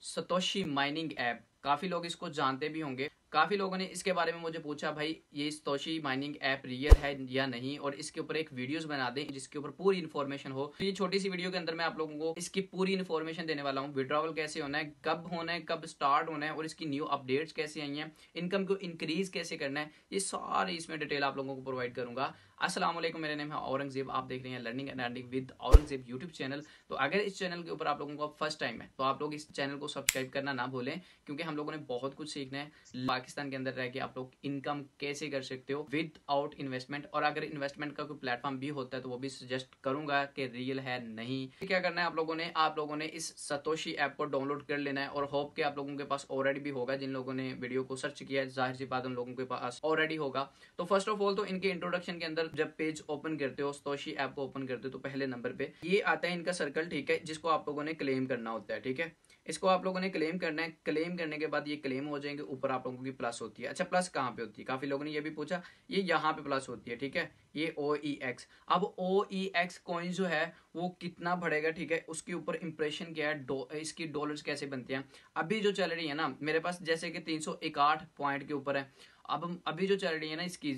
Satoshi mining app, काफी लोग इसको जानते भी होंगे। काफी लोगों ने इसके बारे में मुझे पूछा, भाई ये सतोशी माइनिंग ऐप रियल है या नहीं, और इसके ऊपर एक वीडियोस बना दें जिसके ऊपर पूरी इन्फॉर्मेशन हो। तो ये छोटी सी वीडियो के अंदर मैं आप लोगों को इसकी पूरी इन्फॉर्मेशन देने वाला हूँ। विड्रॉवल कैसे होना है, कब होना है, कब स्टार्ट होना है, और इसकी न्यू अपडेट्स कैसे आई हैं, इनकम को इंक्रीज कैसे करना है, ये सारी इसमें डिटेल आप लोगों को प्रोवाइड करूंगा। अस्सलाम वालेकुम, मेरा नाम है औरंगजेब, आप देख रहे हैं learning and earning with Aurangzeb YouTube channel. तो अगर इस चैनल के ऊपर आप लोगों को फर्स्ट टाइम है तो आप लोग इस चैनल को सब्सक्राइब करना ना भूलें, क्योंकि हम लोगों ने बहुत कुछ सीखना है। पाकिस्तान के अंदर रह के आप लोग इनकम कैसे कर सकते हो विद आउट इन्वेस्टमेंट, और अगर इन्वेस्टमेंट का कोई प्लेटफॉर्म भी होता है तो वो भी सजेस्ट करूंगा कि रियल है नहीं। क्या करना है आप लोगों ने इस सतोशी ऐप को डाउनलोड कर लेना है, और होप के आप लोगों के पास ऑलरेडी भी होगा। जिन लोगों ने वीडियो को सर्च किया है, जाहिर सी बात उन लोगों के पास ऑलरेडी होगा। तो फर्स्ट ऑफ ऑल तो इनके इंट्रोडक्शन के अंदर जब पेज ओपन करते हो, सतोशी ऐप को ओपन करते हो, तो पहले नंबर पे ये आता है इनका सर्कल, ठीक है, जिसको आप लोगों ने क्लेम करना होता है। ठीक है, इसको आप लोगों ने क्लेम करना है। क्लेम करने के बाद ये क्लेम हो जाएंगे, ऊपर आप लोगों की प्लस होती है। अच्छा, प्लस कहाँ पे होती है, काफी लोगों ने ये भी पूछा। ये यहाँ पे प्लस होती है, ठीक है, ये OEX। अब OEX कॉइन जो है वो कितना बढ़ेगा, ठीक है, उसके ऊपर इंप्रेशन क्या है, इसकी डॉलर्स कैसे बनते हैं। अभी जो चल रही है ना मेरे पास, जैसे कि 361 पॉइंट के ऊपर है। अब अभी जो चल रही है ना, इसकी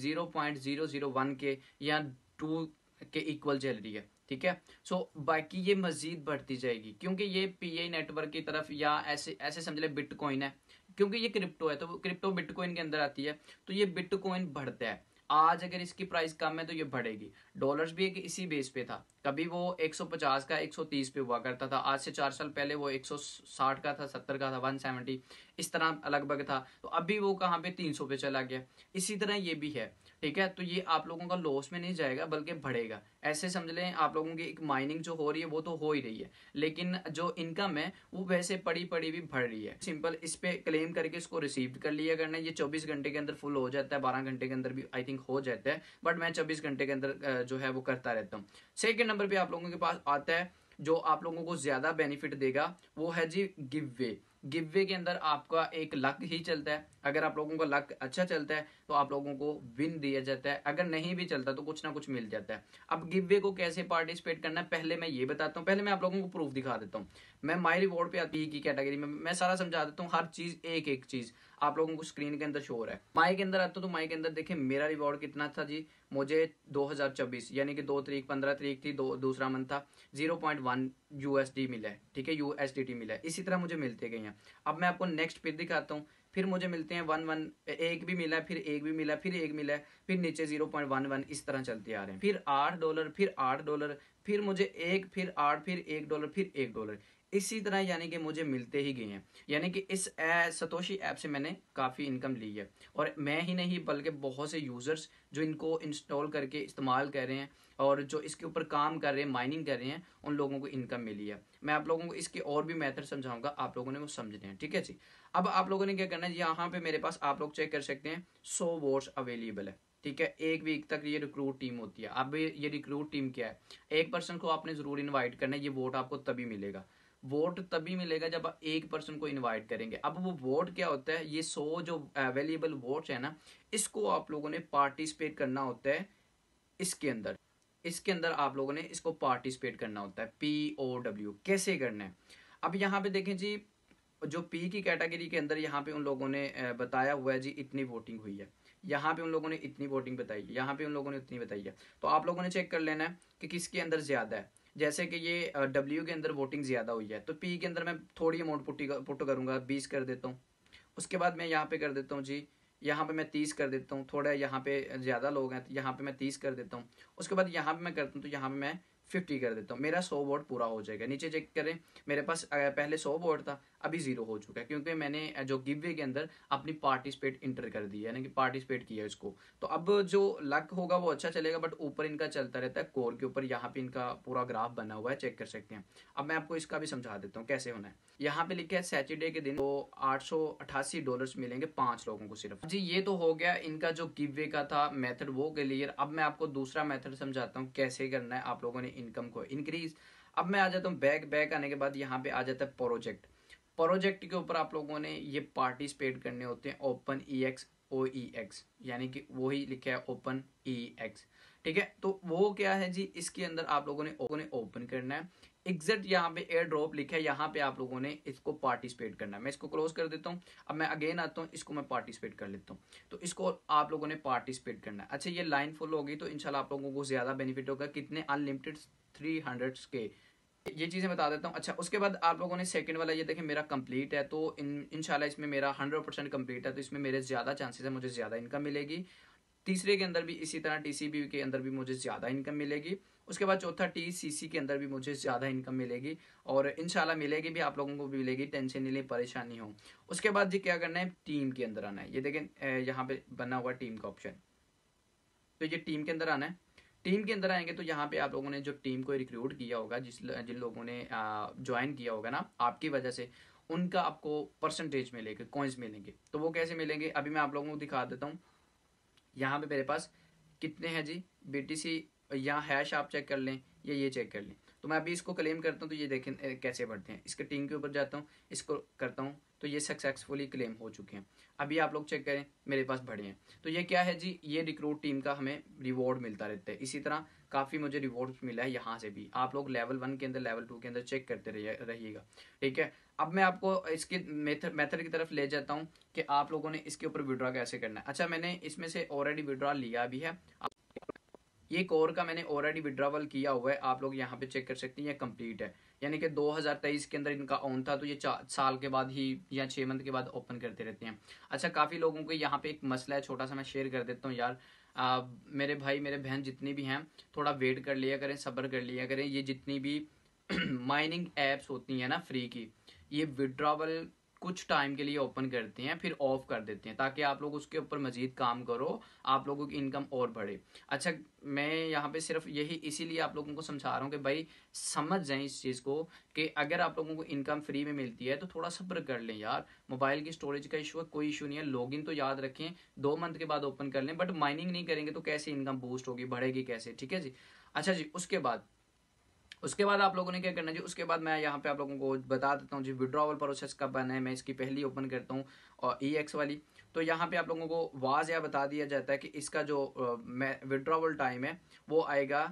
0.001 के या 2 के इक्वल चल रही है। ठीक है, सो बाकी ये मजीद बढ़ती जाएगी, क्योंकि ये PI नेटवर्क की तरफ, या ऐसे ऐसे समझ ले बिटकॉइन है, क्योंकि ये क्रिप्टो है तो क्रिप्टो बिटकॉइन के अंदर आती है, तो ये बिटकॉइन बढ़ता है। आज अगर इसकी प्राइस कम है तो ये बढ़ेगी। डॉलर्स भी एक इसी बेस पे था, कभी वो 150 का 130 पे हुआ करता था। आज से 4 साल पहले वो 160 का था, 70 का था, 170 इस तरह लगभग था। तो अभी वो कहाँ पे 300 पे चला गया। इसी तरह ये भी है, ठीक है। तो ये आप लोगों का लॉस में नहीं जाएगा बल्कि बढ़ेगा। ऐसे समझ लें आप लोगों की एक माइनिंग जो हो रही है वो तो हो ही रही है, लेकिन जो इनकम है वो वैसे पड़ी पड़ी भी बढ़ रही है। सिंपल इस पे क्लेम करके इसको रिसीव कर लिया करना है। ये 24 घंटे के अंदर फुल हो जाता है, 12 घंटे के अंदर भी आई थिंक हो जाता है, बट मैं 24 घंटे के अंदर जो है वो करता रहता हूँ। सेकेंड नंबर पे आप लोगों के पास आता है जो आप लोगों को ज्यादा बेनिफिट देगा, वो है जी गिव वे। गिव वे के अंदर आपका एक लक ही चलता है। अगर आप लोगों का लक अच्छा चलता है तो आप लोगों को विन दिया जाता है, अगर नहीं भी चलता तो कुछ ना कुछ मिल जाता है। अब गिव वे को कैसे पार्टिसिपेट करना है पहले मैं ये बताता हूँ। पहले मैं आप लोगों को प्रूफ दिखा देता हूँ। मैं माई रिवॉर्ड पे आती की कैटेगरी में मैं सारा समझा देता हूँ, हर चीज एक एक चीज आप लोगों को स्क्रीन के अंदर शो हो रहा है। माई के अंदर आता हूँ तो माई के अंदर देखें मेरा रिवॉर्ड कितना था जी। मुझे 2024 यानी कि 2 तारीख 15 तारीख थी, दूसरा मंथ था, 0.1 USD मिला है, ठीक है, USDT मिला है। इसी तरह मुझे मिलते गए हैं। अब मैं आपको नेक्स्ट पे दिखाता हूँ। फिर मुझे मिलते हैं 1 एक भी मिला है, फिर एक भी मिला है, फिर एक मिला है, फिर नीचे 0.11 इस तरह चलते आ रहे हैं। फिर $8, फिर $8, फिर मुझे एक, फिर 8, फिर $1, फिर $1, इसी तरह यानी कि मुझे मिलते ही गए हैं। यानी कि इस सतोशी ऐप से मैंने काफ़ी इनकम ली है, और मैं ही नहीं बल्कि बहुत से यूज़र्स जो इनको इंस्टॉल करके इस्तेमाल कर रहे हैं और जो इसके ऊपर काम कर रहे हैं, माइनिंग कर रहे हैं, उन लोगों को इनकम मिली है। मैं आप लोगों को इसके और भी मेथड समझाऊंगा, आप लोगों ने वो समझने हैं, ठीक है जी। अब आप लोगों ने क्या करना है, यहाँ पे मेरे पास आप लोग चेक कर सकते हैं 100 वोट्स अवेलेबल है, ठीक है। एक वीक तक ये रिक्रूट टीम होती है। अब ये रिक्रूट टीम क्या है, एक पर्सन को आपने जरूर इन्वाइट करना है। ये वोट आपको तभी मिलेगा, वोट तभी मिलेगा जब आप एक पर्सन को इनवाइट करेंगे। अब वो वोट क्या होता है, ये 100 जो अवेलेबल वोट्स है ना, इसको आप लोगों ने पार्टिसिपेट करना होता है। इसके अंदर आप लोगों ने इसको पार्टिसिपेट करना होता है। POW कैसे करना है, अब यहाँ पे देखें जी, जो P की कैटेगरी के अंदर यहाँ पे उन लोगों ने बताया हुआ है जी इतनी वोटिंग हुई है, यहाँ पे उन लोगों ने इतनी वोटिंग बताई है, यहाँ पे उन लोगों ने इतनी बताई है। तो आप लोगों ने चेक कर लेना है कि किसके अंदर ज्यादा है। जैसे कि ये W के अंदर वोटिंग ज्यादा हुई है, तो P के अंदर मैं थोड़ी अमाउंट पुट करूंगा, 20 कर देता हूँ। उसके बाद मैं यहाँ पे कर देता हूँ जी, यहाँ पे मैं 30 कर देता हूँ। थोड़ा यहाँ पे ज़्यादा लोग हैं तो यहाँ पे मैं 30 कर देता हूँ। उसके बाद यहाँ पे मैं करता हूँ तो यहाँ पे मैं 50 कर देता हूँ। मेरा 100 वोट पूरा हो जाएगा। नीचे चेक करें, मेरे पास पहले 100 वोट था, अभी 0 हो चुका है, क्योंकि मैंने जो गिव वे के अंदर अपनी पार्टिसिपेट इंटर कर दी है, यानी कि पार्टिसिपेट किया इसको। तो अब जो लक होगा वो अच्छा चलेगा, बट ऊपर इनका चलता रहता है कोर के ऊपर। यहाँ पे इनका पूरा ग्राफ बना हुआ है, चेक कर सकते हैं। अब मैं आपको इसका भी समझा देता हूँ कैसे होना है। यहाँ पे लिखा है सैटरडे के दिन तो $888 मिलेंगे 5 लोगों को सिर्फ जी। ये तो हो गया इनका जो गिव वे का था मेथड, वो क्लियर। अब मैं आपको दूसरा मेथड समझाता हूँ कैसे करना है आप लोगों ने इनकम को इंक्रीज। अब मैं आ जाता हूँ बैक आने के बाद यहाँ पे आ जाता है प्रोजेक्ट। प्रोजेक्ट के ऊपर आप लोगों ने ये पार्टिसिपेट करने होते हैं, OpenEX OEX, यानी कि वही लिखा है OpenEX, ठीक है। तो वो क्या है जी, इसके अंदर आप लोगों ने ओपन करना है। एग्जैक्ट यहाँ पे एयर ड्रॉप लिखा है, यहाँ पे आप लोगों ने इसको पार्टिसिपेट करना है। मैं इसको क्लोज कर देता हूँ। अब मैं अगेन आता हूँ, इसको मैं पार्टिसिपेट कर लेता हूँ। तो इसको आप लोगों ने पार्टिसिपेट करना है। अच्छा, ये लाइन फॉलो होगी तो इंशाल्लाह आप लोगों को ज्यादा बेनिफिट होगा। कितने? अनलिमिटेड 300 के। ये चीजें बता देता हूँ। अच्छा, उसके बाद आप लोगों ने सेकंड वाला ये देखें मेरा कंप्लीट है, तो इंशाल्लाह इसमें मेरा 100% कंप्लीट है, तो इसमें मेरे ज्यादा चांसेस है, मुझे ज्यादा इनकम मिलेगी। तीसरे के अंदर भी इसी तरह टीसीबी के अंदर भी मुझे ज्यादा इनकम मिलेगी। उसके बाद चौथा टीसीसी के अंदर भी मुझे ज्यादा इनकम मिलेगी, और इंशाल्लाह मिलेगी भी, आप लोगों को भी मिलेगी, टेंशन नहीं ले, परेशानी हो। उसके बाद जी क्या करना है, टीम के अंदर आना है। ये देखें यहाँ पे बना हुआ टीम का ऑप्शन, तो ये टीम के अंदर आना है। टीम के अंदर आएंगे तो यहाँ पे आप लोगों ने जो टीम को रिक्रूट किया होगा, जिन लोगों ने ज्वाइन किया होगा ना आपकी वजह से, उनका आपको परसेंटेज मिलेगा, कॉइन्स मिलेंगे। तो वो कैसे मिलेंगे अभी मैं आप लोगों को दिखा देता हूँ। यहाँ पे मेरे पास कितने हैं जी बीटीसी, यहाँ हैश आप चेक कर लें या ये चेक कर लें। तो मैं अभी इसको क्लेम करता हूँ, तो ये देखें कैसे बढ़ते हैं। इसके टीम के ऊपर जाता हूँ, इसको करता हूँ, तो ये सक्सेसफुली क्लेम हो चुके हैं। अभी आप लोग चेक करें मेरे पास बढ़े हैं। तो ये क्या है जी, ये रिक्रूट टीम का हमें रिवॉर्ड मिलता रहता है। इसी तरह काफ़ी मुझे रिवॉर्ड मिला है यहाँ से भी। आप लोग लेवल 1 के अंदर, लेवल 2 के अंदर चेक करते रहिएगा, ठीक है। अब मैं आपको इसके मेथड की तरफ ले जाता हूँ कि आप लोगों ने इसके ऊपर विड्रॉ कैसे करना है। अच्छा, मैंने इसमें से ऑलरेडी विड्रॉ लिया भी है। ये कोर का मैंने ऑलरेडी विड्रॉवल किया हुआ है, आप लोग यहाँ पे चेक कर सकते हैं, ये कंप्लीट है। यानी कि 2023 के अंदर इनका ऑन था, तो ये 4 साल के बाद ही या 6 मंथ के बाद ओपन करते रहते हैं। अच्छा, काफ़ी लोगों को यहाँ पे एक मसला है, छोटा सा मैं शेयर कर देता हूँ यार। मेरे भाई मेरे बहन जितनी भी हैं, थोड़ा वेट कर लिया करें, सब्र कर लिया करें। ये जितनी भी माइनिंग एप्स होती हैं ना फ्री की, ये विड्रॉवल कुछ टाइम के लिए ओपन करते हैं, फिर ऑफ कर देते हैं, ताकि आप लोग उसके ऊपर मजीद काम करो, आप लोगों की इनकम और बढ़े। अच्छा, मैं यहाँ पे सिर्फ यही इसीलिए आप लोगों को समझा रहा हूँ कि भाई समझ जाएं इस चीज़ को, कि अगर आप लोगों को इनकम फ्री में मिलती है तो थोड़ा सब्र कर लें यार। मोबाइल की स्टोरेज का इशू है, कोई इशू नहीं है। लॉगिन तो याद रखें 2 मंथ के बाद ओपन कर लें, बट माइनिंग नहीं करेंगे तो कैसे इनकम बूस्ट होगी, बढ़ेगी कैसे, ठीक है जी। अच्छा जी, उसके बाद आप लोगों ने क्या करना है जी, उसके बाद मैं यहाँ पे आप लोगों को बता देता हूँ जी विड्रॉवल प्रोसेस कब बना है। मैं इसकी पहली ओपन करता हूँ और EX वाली। तो यहाँ पे आप लोगों को वाज़ बता दिया जाता है कि इसका जो विड्रॉवल टाइम है वो आएगा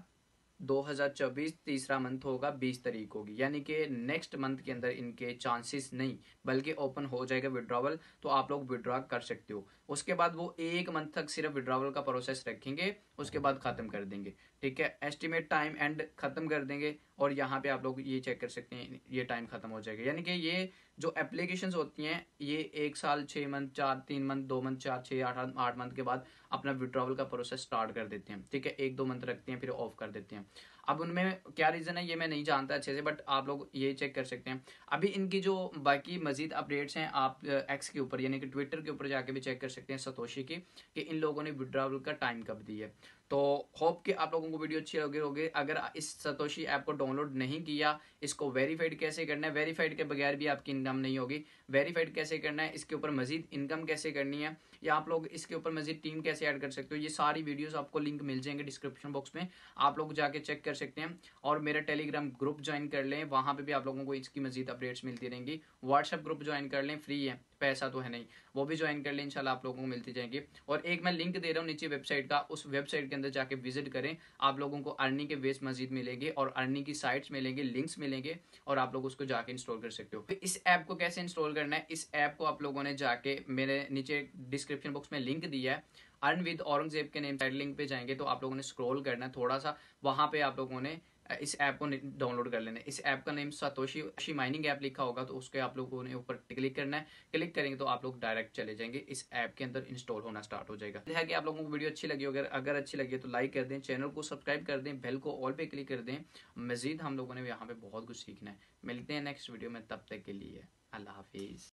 2024, तीसरा मंथ होगा 20 तारीख होगी, यानी कि नेक्स्ट मंथ के अंदर इनके चांसेस नहीं, बल्कि ओपन हो जाएगा विड्रॉवल, तो आप लोग विड्रॉ कर सकते हो। उसके बाद वो 1 मंथ तक सिर्फ विड्रॉवल का प्रोसेस रखेंगे, उसके बाद ख़त्म कर देंगे, ठीक है। एस्टिमेट टाइम एंड ख़त्म कर देंगे, और यहाँ पे आप लोग ये चेक कर सकते हैं, ये टाइम ख़त्म हो जाएगा। यानी कि ये जो एप्लीकेशंस होती हैं, ये 1 साल 6 मंथ 4 3 मंथ 2 मंथ 4 6 8 मंथ के बाद अपना विड्रॉवल का प्रोसेस स्टार्ट कर देते हैं, ठीक है। 1-2 मंथ रखते हैं, फिर ऑफ कर देते हैं। अब उनमें क्या रीज़न है ये मैं नहीं जानता अच्छे से, बट आप लोग ये चेक कर सकते हैं। अभी इनकी जो बाकी मजीद अपडेट्स हैं, आप एक्स के ऊपर यानी कि ट्विटर के ऊपर जाके भी चेक कर सकते हैं सतोशी की, कि इन लोगों ने विड्रॉवल का टाइम कब दिया है। तो होप कि आप लोगों को वीडियो अच्छी लगी होगी। अगर इस सतोशी ऐप को डाउनलोड नहीं किया, इसको वेरीफाइड कैसे करना है, वेरीफाइड के बगैर भी आपकी इनकम नहीं होगी, वेरीफाइड कैसे करना है, इसके ऊपर मजीद इनकम कैसे करनी है, या आप लोग इसके ऊपर मजीद टीम कैसे ऐड कर सकते हो, ये सारी वीडियोस आपको लिंक मिल जाएंगे डिस्क्रिप्शन बॉक्स में, आप लोग जाके चेक कर सकते हैं। और मेरा टेलीग्राम ग्रुप ज्वाइन कर लें, वहाँ पे भी आप लोगों को इसकी मजीद अपडेट्स मिलती रहेंगी। व्हाट्सएप ग्रुप ज्वाइन कर लें, फ्री है, पैसा तो है नहीं, वो भी ज्वाइन कर लें, इंशाल्लाह आप लोगों को मिलती जाएंगी। और एक मैं लिंक दे रहा हूँ नीचे वेबसाइट का, उस वेबसाइट के अंदर जाके विजिट करें, आप लोगों को अर्निंग के वेस मजीद मिलेंगे, और अर्निंग की साइट्स मिलेंगे, लिंक्स मिलेंगे, और आप लोग उसको जाके इंस्टॉल कर सकते हो। तो इस ऐप को कैसे इंस्टॉल करना है, इस ऐप को आप लोगों ने जाके मेरे नीचे डिस्क्रिप्शन बॉक्स में लिंक दिया है, अर्न विद औरंगजेब के नेम साइड लिंक पे जाएंगे तो आप लोगों ने स्क्रॉल करना है थोड़ा सा, वहां पे आप लोगों ने इस ऐप को डाउनलोड कर लेना है। इस ऐप का नेम सतोशी माइनिंग ऐप लिखा होगा, तो उसके आप लोगों ने ऊपर क्लिक करना है। क्लिक करेंगे तो आप लोग डायरेक्ट चले जाएंगे, इस ऐप के अंदर इंस्टॉल होना स्टार्ट हो जाएगा। है कि आप लोगों को वीडियो अच्छी लगी होगी, अगर अच्छी लगी तो लाइक कर दें, चैनल को सब्सक्राइब कर दें, बेल को ऑल पे क्लिक कर दें। मजीद हम लोगों ने यहाँ पे बहुत कुछ सीखना है। मिलते हैं नेक्स्ट वीडियो में, तब तक के लिए अल्लाह हाफिज़।